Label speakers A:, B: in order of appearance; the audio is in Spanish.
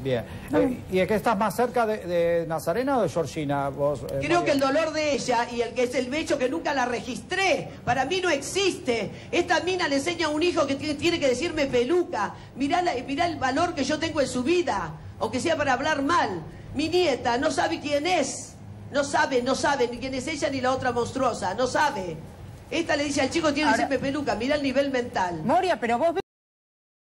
A: Bien. ¿Y es que estás más cerca de Nazarena o de Georgina? Vos,
B: Creo
A: María?
B: que el dolor de ella y el que es el hecho que nunca la registré, para mí no existe. Esta mina le enseña a un hijo que tiene que decirme peluca. Mirá el valor que yo tengo en su vida, aunque sea para hablar mal. Mi nieta no sabe quién es. No sabe ni quién es ella ni la otra monstruosa. No sabe. Esta le dice al chico tiene que decirme peluca. Mirá el nivel mental.
C: Moria, pero vos